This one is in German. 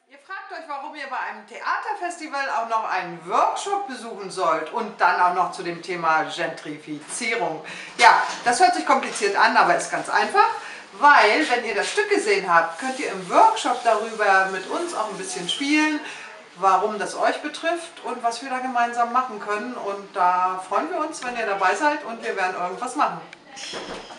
Ihr fragt euch, warum ihr bei einem Theaterfestival auch noch einen Workshop besuchen sollt und dann auch noch zu dem Thema Gentrifizierung. Ja, das hört sich kompliziert an, aber ist ganz einfach, weil, wenn ihr das Stück gesehen habt, könnt ihr im Workshop darüber mit uns auch ein bisschen spielen, warum das euch betrifft und was wir da gemeinsam machen können. Und da freuen wir uns, wenn ihr dabei seid und wir werden irgendwas machen.